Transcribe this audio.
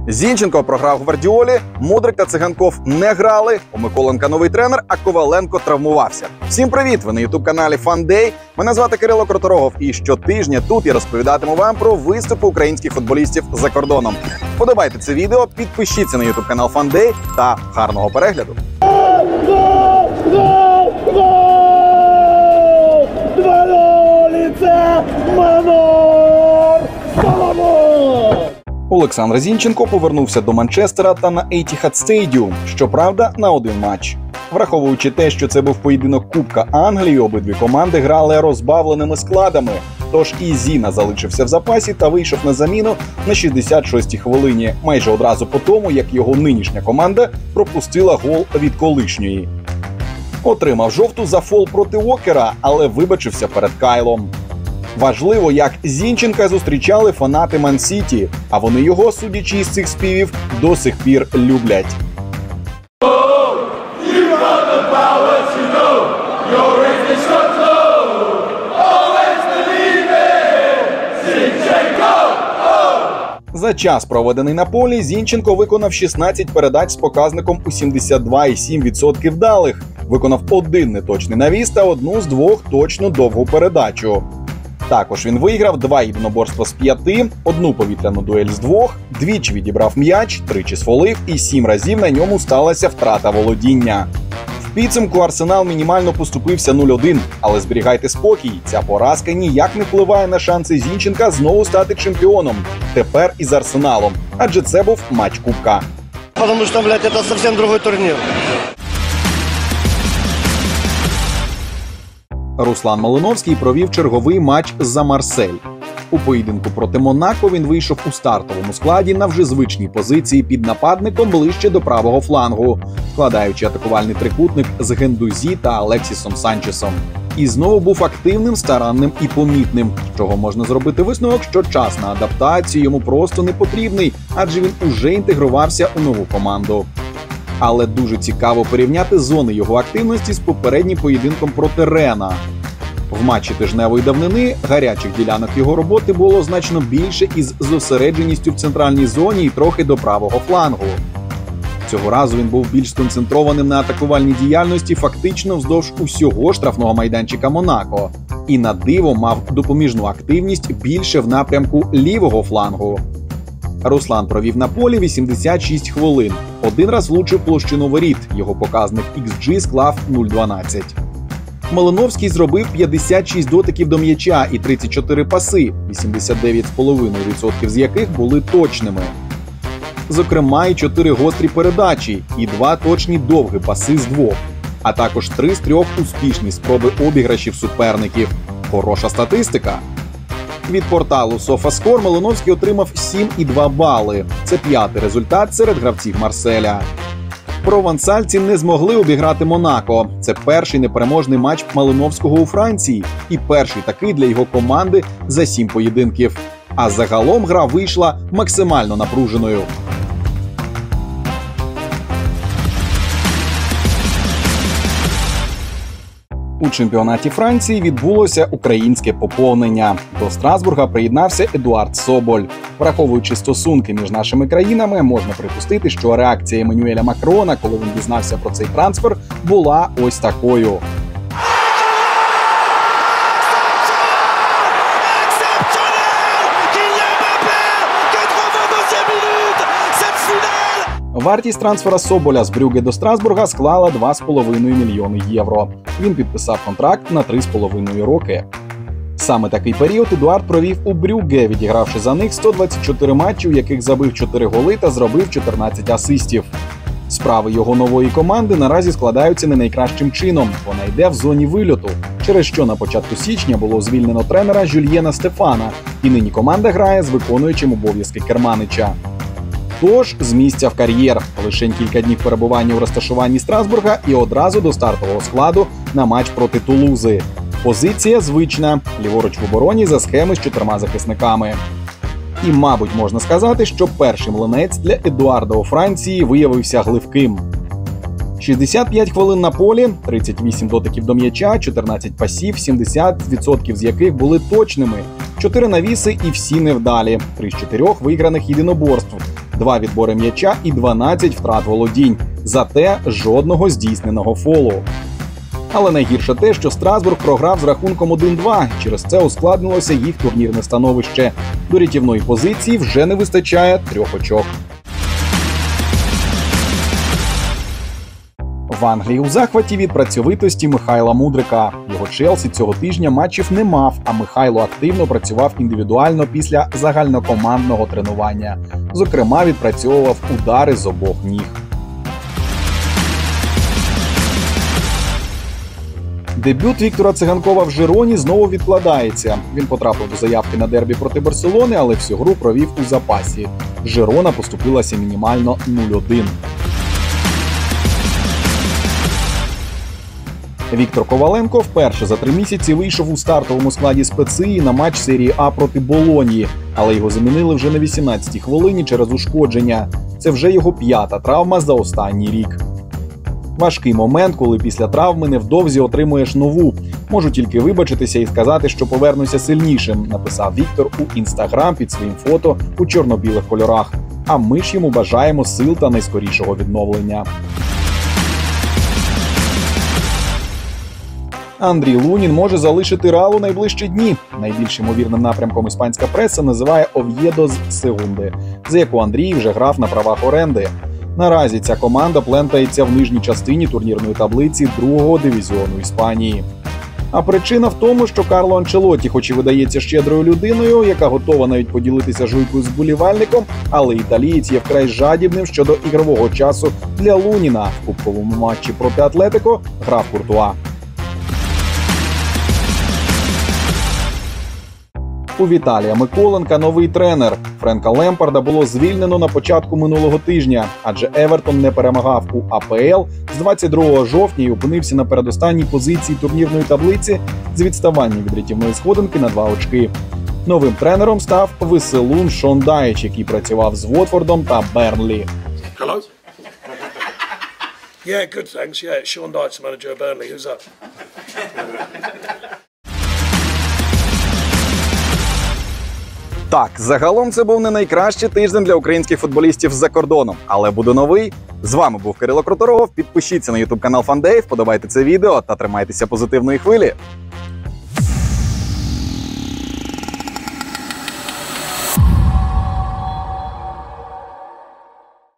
Зінченко програв Гвардіолі, Мудрик та Циганков не грали, у Миколенка новий тренер, а Коваленко травмувався. Всім привіт! Ви на ютуб-каналі FunDay. Мене звати Кирило Кроторогов, і щотижня тут я розповідатиму вам про виступи українських футболістів за кордоном. Подобайте це відео, підпишіться на ютуб-канал FunDay та гарного перегляду. Олександр Зінченко повернувся до Манчестера та на Етіхад Стейдіум, щоправда, на один матч. Враховуючи те, що це був поєдинок Кубка Англії, обидві команди грали розбавленими складами. Тож і Зіна залишився в запасі та вийшов на заміну на 66-й хвилині, майже одразу по тому, як його нинішня команда пропустила гол від колишньої. Отримав жовту за фол проти Уокера, але вибачився перед Кайлом. Важливо, як Зінченка зустрічали фанати Ман-Сіті, а вони його, судячи із цих співів, до сих пір люблять. За час, проведений на полі, Зінченко виконав 16 передач з показником у 72,7% вдалих. Виконав один неточний навіс та одну з двох точну довгу передачу. Також він виграв 2 єдиноборства з 5, одну повітряну дуель з 2, двічі відібрав м'яч, тричі сфолив і 7 разів на ньому сталася втрата володіння. В підсумку Арсенал мінімально поступився 0-1, але зберігайте спокій, ця поразка ніяк не впливає на шанси Зінченка знову стати чемпіоном. Тепер із Арсеналом, адже це був матч Кубка. Тому що, це зовсім інший турнір. Руслан Малиновський провів черговий матч за Марсель. У поєдинку проти Монако він вийшов у стартовому складі на вже звичній позиції під нападником ближче до правого флангу, складаючи атакувальний трикутник з Гендузі та Алексісом Санчесом. І знову був активним, старанним і помітним, з чого можна зробити висновок, що час на адаптацію йому просто не потрібний, адже він уже інтегрувався у нову команду. Але дуже цікаво порівняти зони його активності з попереднім поєдинком проти Рена. В матчі тижневої давнини гарячих ділянок його роботи було значно більше із зосередженістю в центральній зоні і трохи до правого флангу. Цього разу він був більш сконцентрованим на атакувальній діяльності фактично вздовж усього штрафного майданчика Монако. І на диво мав допоміжну активність більше в напрямку лівого флангу. Руслан провів на полі 86 хвилин. Один раз влучив площину воріт, його показник XG склав 0,12. Малиновський зробив 56 дотиків до м'яча і 34 паси, 89,5% з яких були точними. Зокрема, і 4 гострі передачі, і 2 точні довгі паси з 2, а також 3 з 3 успішні спроби обіграшів суперників. Хороша статистика. Від порталу SofaScore Малиновський отримав 7,2 бали. Це 5-й результат серед гравців Марселя. Провансальці не змогли обіграти Монако. Це перший непереможний матч Малиновського у Франції і перший такий для його команди за 7 поєдинків. А загалом гра вийшла максимально напруженою. У чемпіонаті Франції відбулося українське поповнення. До Страсбурга приєднався Едуард Соболь. Враховуючи стосунки між нашими країнами, можна припустити, що реакція Еммануеля Макрона, коли він дізнався про цей трансфер, була ось такою. Вартість трансфера Соболя з Брюгге до Страсбурга склала 2,5 мільйони євро. Він підписав контракт на 3,5 роки. Саме такий період Едуард провів у Брюгге, відігравши за них 124 матчі, у яких забив 4 голи та зробив 14 асистів. Справи його нової команди наразі складаються не найкращим чином. Вона йде в зоні вильоту, через що на початку січня було звільнено тренера Жюльєна Стефана, і нині команда грає з виконуючим обов'язки керманича. Тож, з місця в кар'єр. Лишень кілька днів перебування у розташуванні Страсбурга і одразу до стартового складу на матч проти Тулузи. Позиція звична – ліворуч в обороні за схеми з 4 захисниками. І, мабуть, можна сказати, що перший млинець для Едуарда у Франції виявився гливким. 65 хвилин на полі, 38 дотиків до м'яча, 14 пасів, 70% з яких були точними, 4 навіси і всі невдалі, 3 з 4 виграних єдиноборств, 2 відбори м'яча і 12 втрат володінь. Зате жодного здійсненого фолу. Але найгірше те, що Страсбург програв з рахунком 1-2. Через це ускладнилося їх турнірне становище. До рятівної позиції вже не вистачає 3 очок. В Англії у захваті від працьовитості Михайла Мудрика. Його Челсі цього тижня матчів не мав, а Михайло активно працював індивідуально після загальнокомандного тренування. Зокрема, відпрацьовував удари з обох ніг. Дебют Віктора Циганкова в Жироні знову відкладається. Він потрапив до заявки на дербі проти Барселони, але всю гру провів у запасі. Жирона поступилася мінімально 0-1. Віктор Коваленко вперше за 3 місяці вийшов у стартовому складі Спеції на матч серії А проти Болоньї, але його замінили вже на 18-й хвилині через ушкодження. Це вже його 5-та травма за останній рік. Важкий момент, коли після травми невдовзі отримуєш нову. Можу тільки вибачитися і сказати, що повернуся сильнішим, написав Віктор у Інстаграм під своїм фото у чорно-білих кольорах. А ми ж йому бажаємо сил та найскорішого відновлення. Андрій Лунін може залишити Реал у найближчі дні. Найбільш ймовірним напрямком іспанська преса називає Ов'єдо з Сегунди, за яку Андрій вже грав на правах оренди. Наразі ця команда плентається в нижній частині турнірної таблиці 2-го дивізіону Іспанії. А причина в тому, що Карло Анчелотті, хоч і видається щедрою людиною, яка готова навіть поділитися жуйкою з вболівальником, але італієць є вкрай жадібним щодо ігрового часу для Луніна. В кубковому матчі проти Атлетико грав Куртуа. У Віталія Миколенка новий тренер. Френка Лемпарда було звільнено на початку минулого тижня, адже Евертон не перемагав у АПЛ з 22 жовтня і опинився на передостанній позиції турнірної таблиці з відставанням від рятівної сходинки на 2 очки. Новим тренером став веселун Шон Дайч, який працював з Вотфордом та Бернлі. Hello? Yeah, good, thanks. Yeah, it's Sean Dyche, manager of Burnley. Who's that? Так, загалом це був не найкращий тиждень для українських футболістів за кордоном, але буде новий. З вами був Кирило Круторогов. Підпишіться на YouTube канал Фандей, вподобайте це відео та тримайтеся позитивної хвилі.